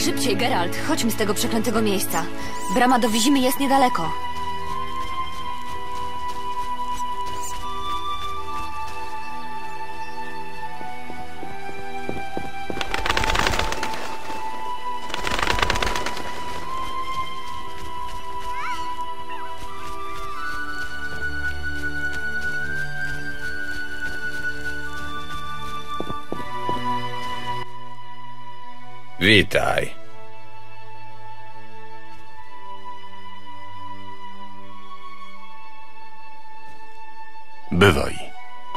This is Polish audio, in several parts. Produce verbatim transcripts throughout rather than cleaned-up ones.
Szybciej, Geralt, chodźmy z tego przeklętego miejsca. Brama do Wizimy jest niedaleko. Witaj. Bywaj.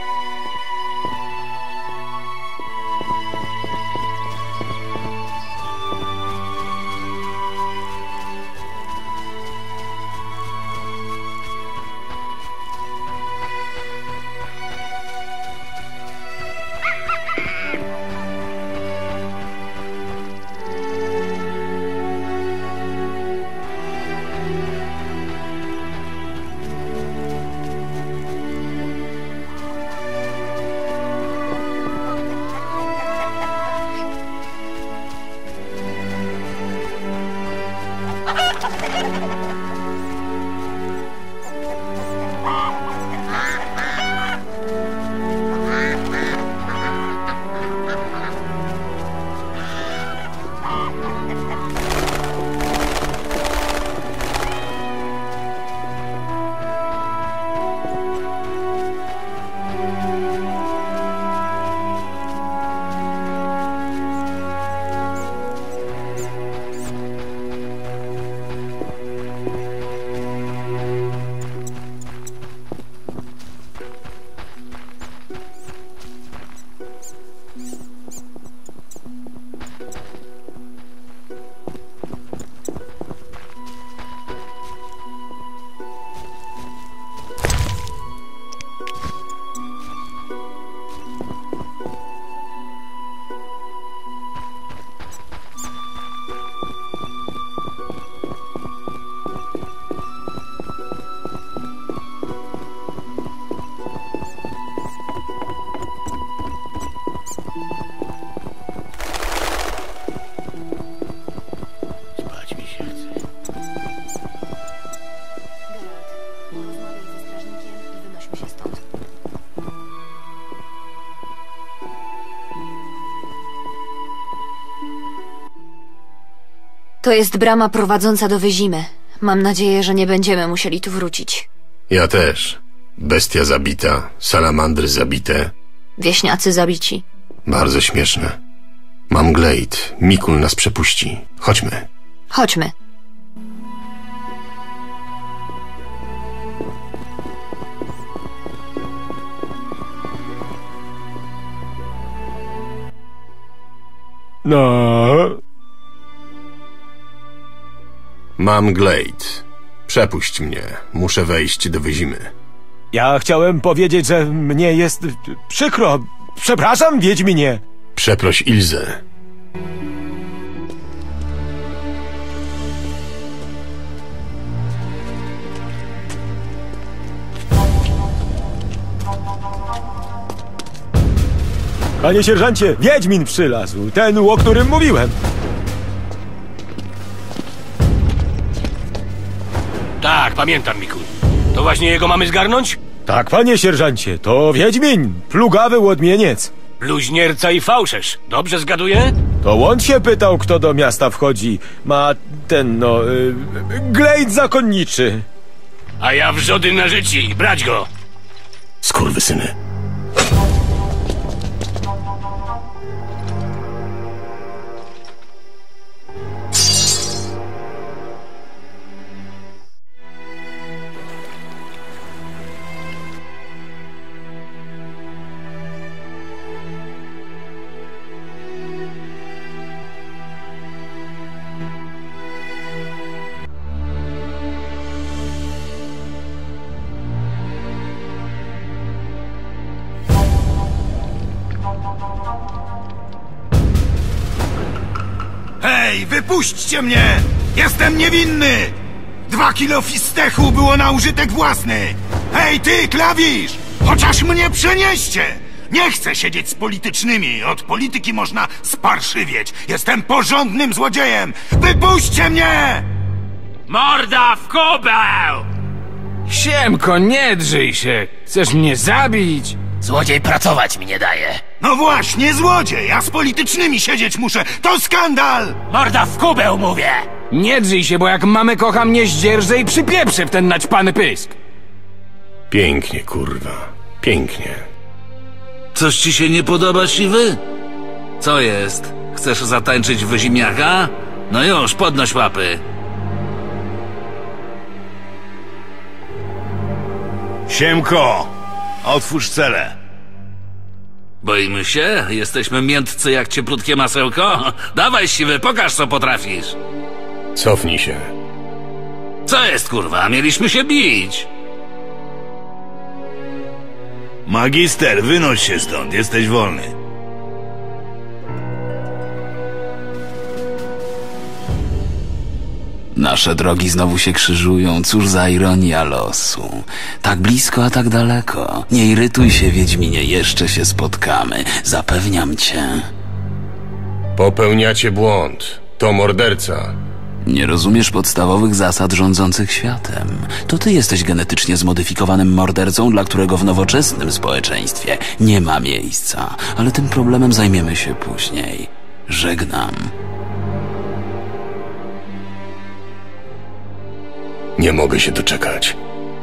To jest brama prowadząca do Wyzimy. Mam nadzieję, że nie będziemy musieli tu wrócić. Ja też. Bestia zabita, salamandry zabite. Wieśniacy zabici. Bardzo śmieszne. Mam Glade. Mikul nas przepuści. Chodźmy. Chodźmy. No... Mam Glade. Przepuść mnie. Muszę wejść do Wyzimy. Ja chciałem powiedzieć, że mnie jest przykro. Przepraszam, Wiedźminie. Przeproś Ilzę. Panie sierżancie, Wiedźmin przylazł. Ten, o którym mówiłem. Tak, pamiętam, Miku. To właśnie jego mamy zgarnąć? Tak, panie sierżancie, to Wiedźmin, plugawy łodmieniec. Bluźnierca i fałszerz. Dobrze zgaduję? To on się pytał, kto do miasta wchodzi. Ma ten, no... Yy, Glade zakonniczy. A ja wrzody na życi. Brać go! Skurwysyny. Hej, wypuśćcie mnie! Jestem niewinny! Dwa kilo fistechu było na użytek własny! Hej, ty, klawisz! Chociaż mnie przenieście! Nie chcę siedzieć z politycznymi. Od polityki można sparszywieć. Jestem porządnym złodziejem. Wypuśćcie mnie! Morda w kubeł! Siemko, nie drzyj się! Chcesz mnie zabić? Złodziej pracować mi nie daje. No właśnie, złodziej. Ja z politycznymi siedzieć muszę. To skandal! Morda w kubeł, mówię! Nie drzyj się, bo jak mamę kocham, nie zdzierżę i przypieprzę w ten naćpany pysk. Pięknie, kurwa. Pięknie. Coś ci się nie podoba, siwy? Co jest? Chcesz zatańczyć w ziemniaka? No już, podnoś łapy. Siemko, otwórz celę. Boimy się? Jesteśmy miętcy jak cieplutkie masełko? Dawaj, siwy, pokaż co potrafisz. Cofnij się. Co jest, kurwa? Mieliśmy się bić. Magister, wynoś się stąd. Jesteś wolny. Nasze drogi znowu się krzyżują, cóż za ironia losu. Tak blisko, a tak daleko. Nie irytuj się, Wiedźminie, jeszcze się spotkamy. Zapewniam cię. Popełniacie błąd. To morderca. Nie rozumiesz podstawowych zasad rządzących światem. To ty jesteś genetycznie zmodyfikowanym mordercą, dla którego w nowoczesnym społeczeństwie nie ma miejsca. Ale tym problemem zajmiemy się później. Żegnam. Nie mogę się doczekać.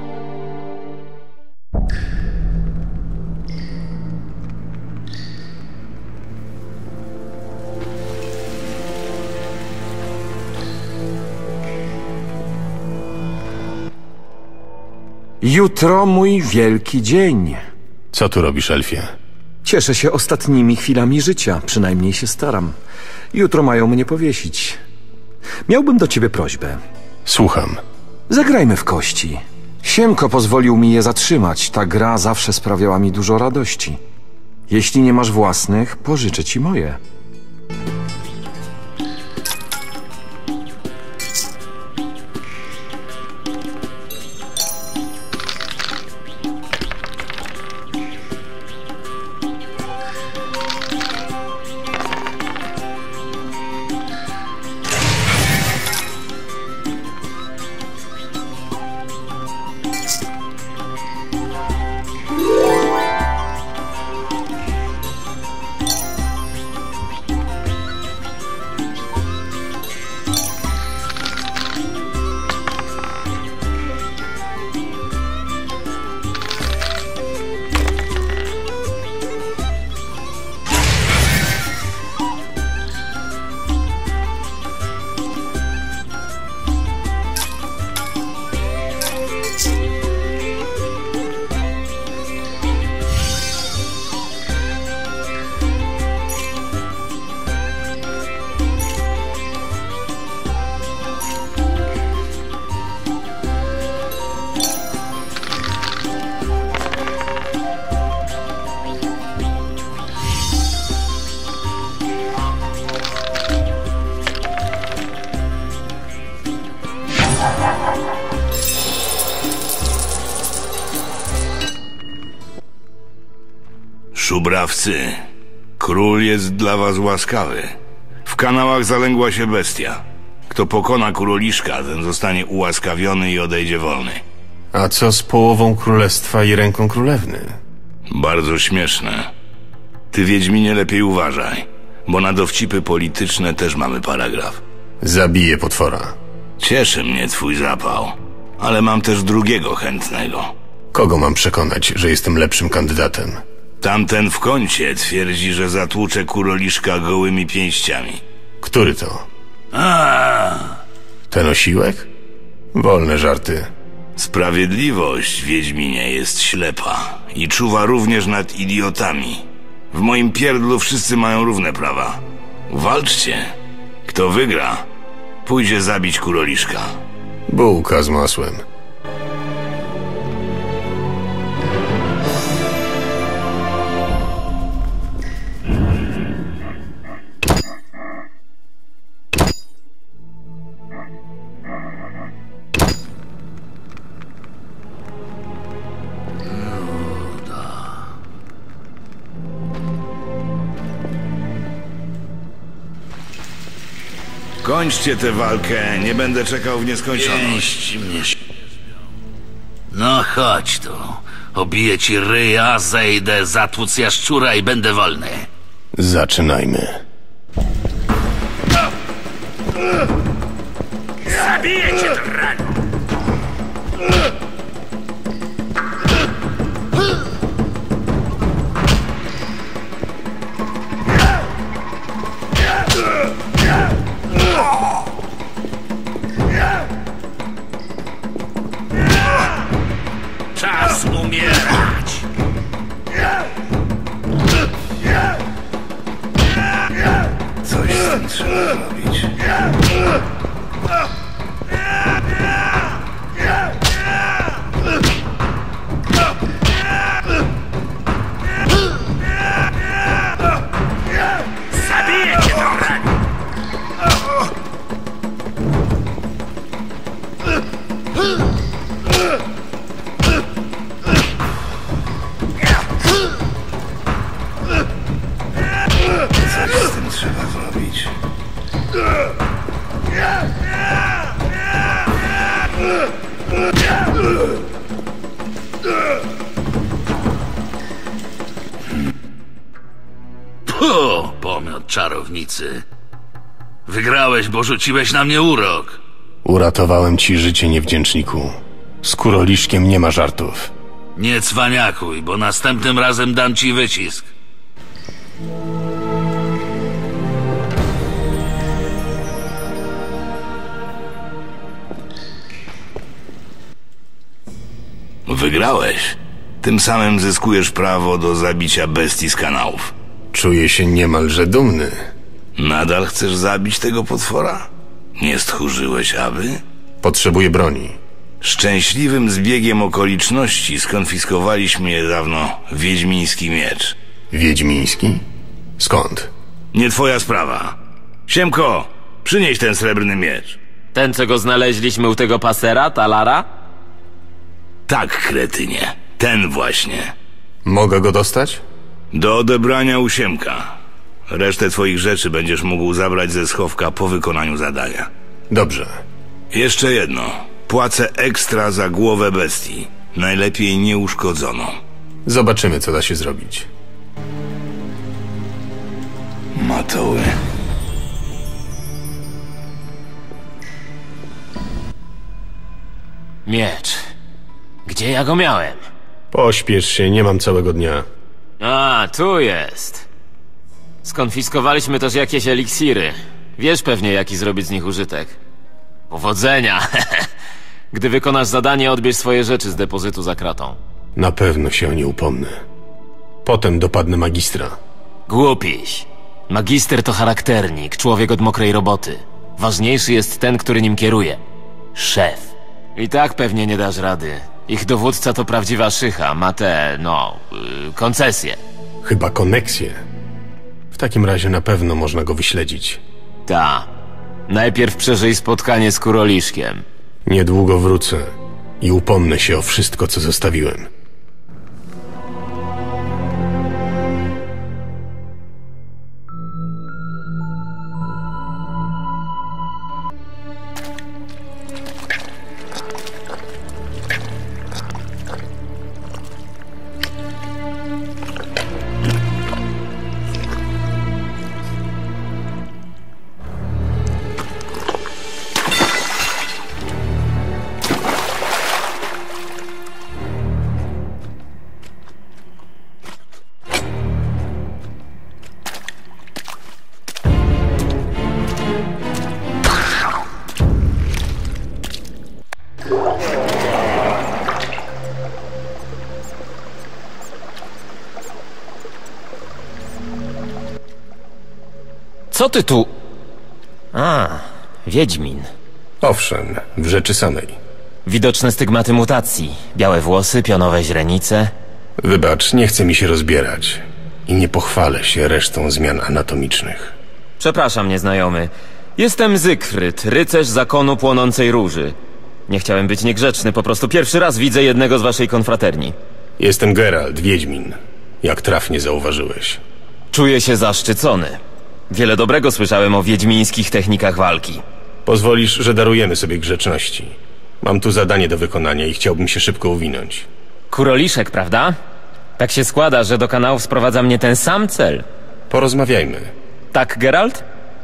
Jutro mój wielki dzień. Co tu robisz, elfie? Cieszę się ostatnimi chwilami życia, przynajmniej się staram. Jutro mają mnie powiesić. Miałbym do ciebie prośbę. Słucham. Zagrajmy w kości. Siemko pozwolił mi je zatrzymać. Ta gra zawsze sprawiała mi dużo radości. Jeśli nie masz własnych, pożyczę ci moje. Szubrawcy, król jest dla was łaskawy. W kanałach zalęgła się bestia. Kto pokona kuroliszka, ten zostanie ułaskawiony i odejdzie wolny. A co z połową królestwa i ręką królewny? Bardzo śmieszne. Ty, Wiedźminie, lepiej uważaj, bo na dowcipy polityczne też mamy paragraf. Zabiję potwora. Cieszy mnie twój zapał, ale mam też drugiego chętnego. Kogo mam przekonać, że jestem lepszym kandydatem? Tamten w kącie twierdzi, że zatłucze kuroliszka gołymi pięściami. Który to? A, Ten osiłek? Wolne żarty. Sprawiedliwość, Wiedźminie, jest ślepa i czuwa również nad idiotami. W moim pierdlu wszyscy mają równe prawa. Walczcie. Kto wygra, pójdzie zabić kuroliszka. Bułka z masłem. Kończcie tę walkę, nie będę czekał w nieskończoność. Pięści mnie. No chodź tu. Obiję ci ryja, zejdę, zatłuc jaszczura i będę wolny. Zaczynajmy. Zabiję cię, drago! Czas umierać! Coś z tym trzeba zrobić. Zabiję cię, drago! Coś z tym trzeba zrobić. Puh, pomiot czarownicy. Wygrałeś, bo rzuciłeś na mnie urok. Uratowałem ci życie, niewdzięczniku. Z kuroliszkiem nie ma żartów. Nie cwaniakuj, bo następnym razem dam ci wycisk. Wygrałeś. Tym samym zyskujesz prawo do zabicia bestii z kanałów. Czuję się niemalże dumny. Nadal chcesz zabić tego potwora? Nie stchórzyłeś, aby? Potrzebuję broni. Szczęśliwym zbiegiem okoliczności skonfiskowaliśmy niedawno wiedźmiński miecz. Wiedźmiński? Skąd? Nie twoja sprawa. Siemko, przynieś ten srebrny miecz. Ten, co go znaleźliśmy u tego pasera, Talara? Tak, kretynie. Ten właśnie. Mogę go dostać? Do odebrania u Siemka. Resztę twoich rzeczy będziesz mógł zabrać ze schowka po wykonaniu zadania. Dobrze. Jeszcze jedno. Płacę ekstra za głowę bestii. Najlepiej nieuszkodzoną. Zobaczymy, co da się zrobić. Matoły. Miecz. Gdzie ja go miałem? Pośpiesz się, nie mam całego dnia. A, tu jest. Skonfiskowaliśmy też jakieś eliksiry. Wiesz pewnie, jaki zrobić z nich użytek. Powodzenia! Gdy wykonasz zadanie, odbierz swoje rzeczy z depozytu za kratą. Na pewno się o nie upomnę. Potem dopadnę magistra. Głupiś. Magister to charakternik, człowiek od mokrej roboty. Ważniejszy jest ten, który nim kieruje. Szef. I tak pewnie nie dasz rady. Ich dowódca to prawdziwa szycha, ma te, no, yy, koncesje. Chyba koneksje. W takim razie na pewno można go wyśledzić. Ta. Najpierw przeżyj spotkanie z kuroliszkiem. Niedługo wrócę i upomnę się o wszystko, co zostawiłem. Co ty tu... A, Wiedźmin. Owszem, w rzeczy samej. Widoczne stygmaty mutacji. Białe włosy, pionowe źrenice. Wybacz, nie chce mi się rozbierać. I nie pochwalę się resztą zmian anatomicznych. Przepraszam, nieznajomy. Jestem Zygfryd, rycerz zakonu płonącej róży. Nie chciałem być niegrzeczny, po prostu pierwszy raz widzę jednego z waszej konfraterni. Jestem Geralt, Wiedźmin. Jak trafnie zauważyłeś. Czuję się zaszczycony. Wiele dobrego słyszałem o wiedźmińskich technikach walki. Pozwolisz, że darujemy sobie grzeczności. Mam tu zadanie do wykonania i chciałbym się szybko uwinąć. Kuroliszek, prawda? Tak się składa, że do kanałów sprowadza mnie ten sam cel. Porozmawiajmy. Tak, Geralt?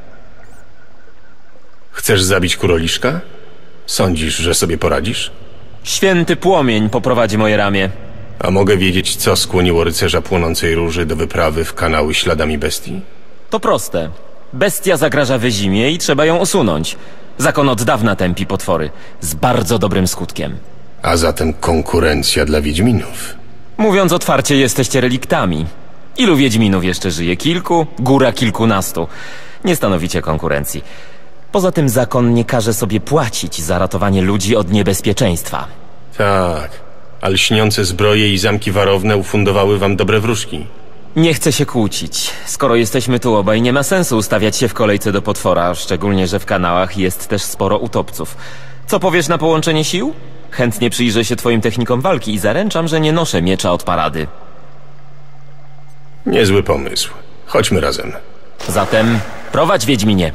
Chcesz zabić Kuroliszka? Sądzisz, że sobie poradzisz? Święty płomień poprowadzi moje ramię. A mogę wiedzieć, co skłoniło rycerza płonącej róży do wyprawy w kanały śladami bestii? To proste. Bestia zagraża Wyzimie i trzeba ją usunąć. Zakon od dawna tępi potwory. Z bardzo dobrym skutkiem. A zatem konkurencja dla wiedźminów. Mówiąc otwarcie, jesteście reliktami. Ilu wiedźminów jeszcze żyje? Kilku? Góra kilkunastu. Nie stanowicie konkurencji. Poza tym zakon nie każe sobie płacić za ratowanie ludzi od niebezpieczeństwa. Tak, a lśniące zbroje i zamki warowne ufundowały wam dobre wróżki. Nie chcę się kłócić. Skoro jesteśmy tu obaj, nie ma sensu ustawiać się w kolejce do potwora, szczególnie, że w kanałach jest też sporo utopców. Co powiesz na połączenie sił? Chętnie przyjrzę się twoim technikom walki i zaręczam, że nie noszę miecza od parady. Niezły pomysł. Chodźmy razem. Zatem prowadź, Wiedźminie.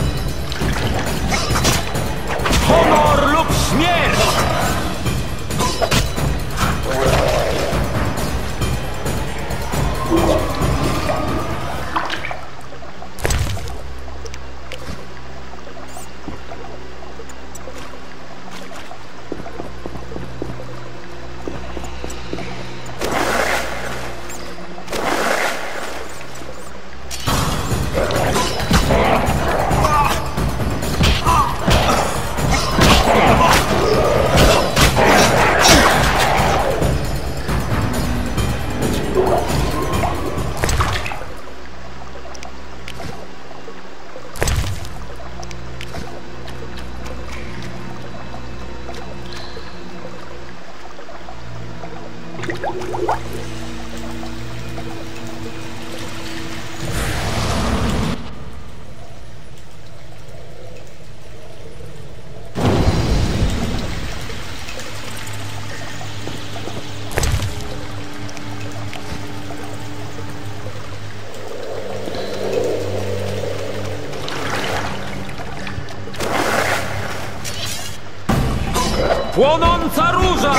Honor lub śmierć! Płonąca róża!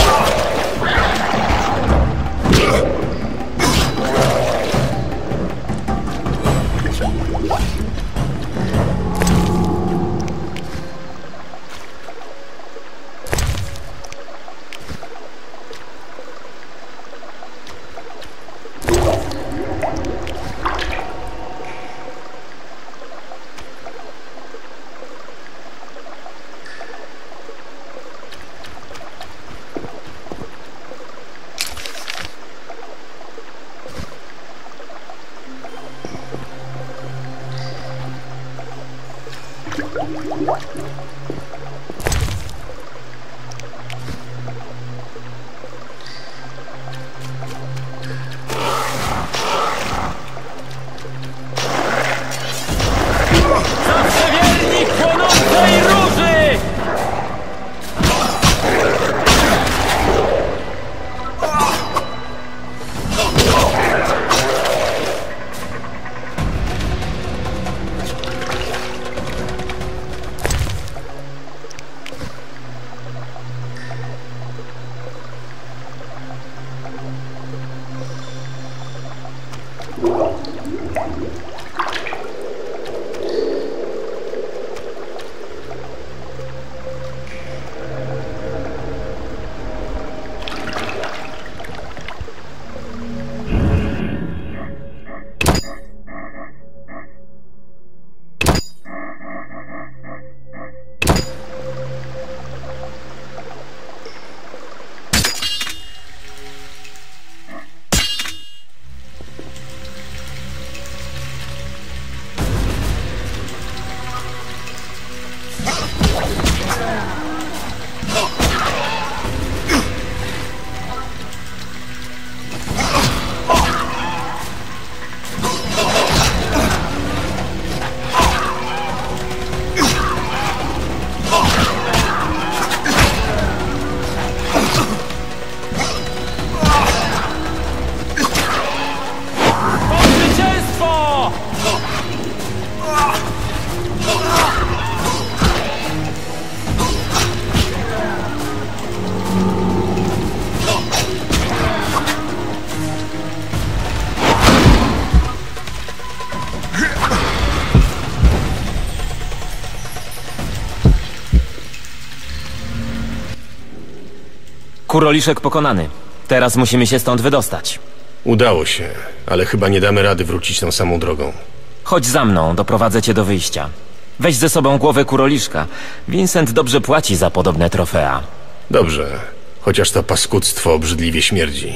Kuroliszek pokonany. Teraz musimy się stąd wydostać. Udało się, ale chyba nie damy rady wrócić tą samą drogą. Chodź za mną, doprowadzę cię do wyjścia. Weź ze sobą głowę Kuroliszka. Vincent dobrze płaci za podobne trofea. Dobrze, chociaż to paskudztwo obrzydliwie śmierdzi.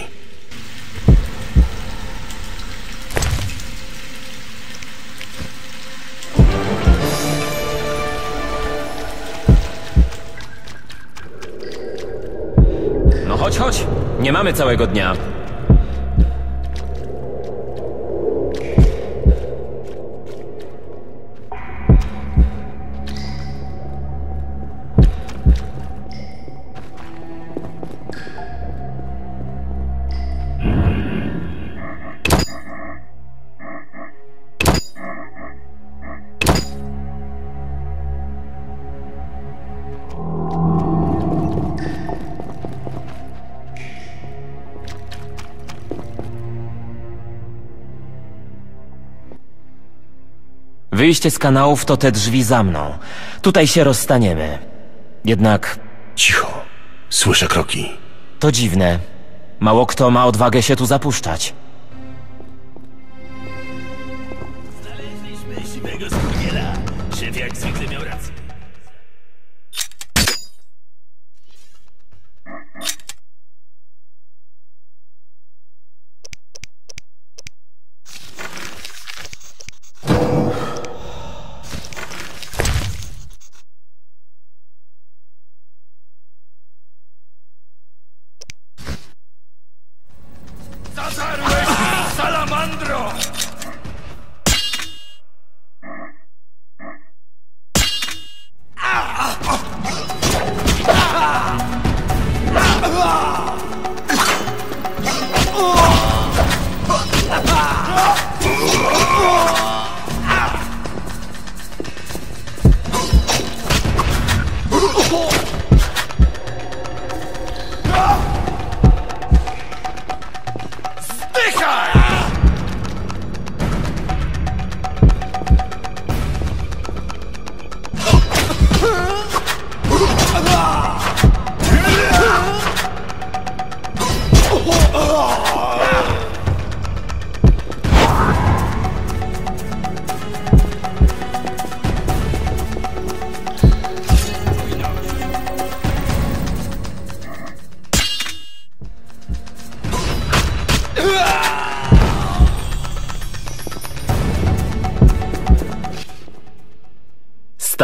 No chodź, chodź. Nie mamy całego dnia. Wyjście z kanałów to te drzwi za mną. Tutaj się rozstaniemy. Jednak... Cicho. Słyszę kroki. To dziwne. Mało kto ma odwagę się tu zapuszczać. Znaleźliśmy siwego skurwiela. Szef jak zwykle miał rację. Zatarłeś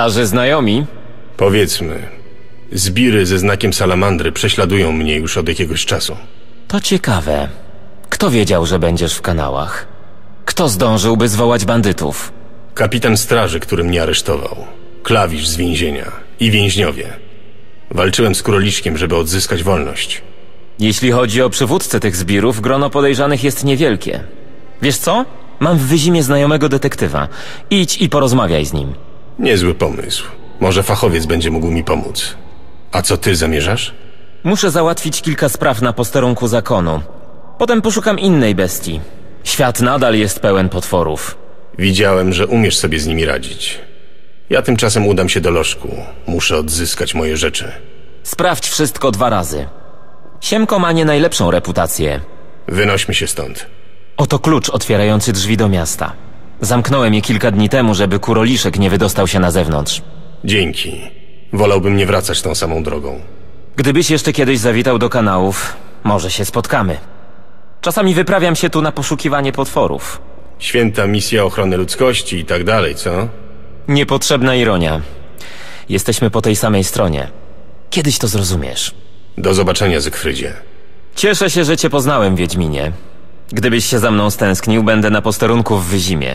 Starzy znajomi? Powiedzmy, zbiry ze znakiem salamandry prześladują mnie już od jakiegoś czasu. To ciekawe. Kto wiedział, że będziesz w kanałach? Kto zdążyłby zwołać bandytów? Kapitan straży, który mnie aresztował. Klawisz z więzienia. I więźniowie. Walczyłem z króliczkiem, żeby odzyskać wolność. Jeśli chodzi o przywódcę tych zbirów, grono podejrzanych jest niewielkie. Wiesz co? Mam w Wyzimie znajomego detektywa. Idź i porozmawiaj z nim. Niezły pomysł. Może fachowiec będzie mógł mi pomóc. A co ty zamierzasz? Muszę załatwić kilka spraw na posterunku zakonu. Potem poszukam innej bestii. Świat nadal jest pełen potworów. Widziałem, że umiesz sobie z nimi radzić. Ja tymczasem udam się do lożku. Muszę odzyskać moje rzeczy. Sprawdź wszystko dwa razy. Siemko ma nie najlepszą reputację. Wynośmy się stąd. Oto klucz otwierający drzwi do miasta. Zamknąłem je kilka dni temu, żeby kuroliszek nie wydostał się na zewnątrz. Dzięki. Wolałbym nie wracać tą samą drogą. Gdybyś jeszcze kiedyś zawitał do kanałów, może się spotkamy. Czasami wyprawiam się tu na poszukiwanie potworów. Święta misja ochrony ludzkości i tak dalej, co? Niepotrzebna ironia. Jesteśmy po tej samej stronie. Kiedyś to zrozumiesz. Do zobaczenia, Zygfrydzie. Cieszę się, że cię poznałem, Wiedźminie. Gdybyś się za mną stęsknił, będę na posterunku w Wyzimie.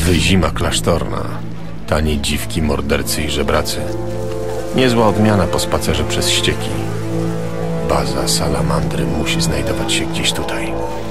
Wyzima klasztorna. Tanie dziwki, mordercy i żebracy. Niezła odmiana po spacerze przez ścieki. Baza salamandry musi znajdować się gdzieś tutaj.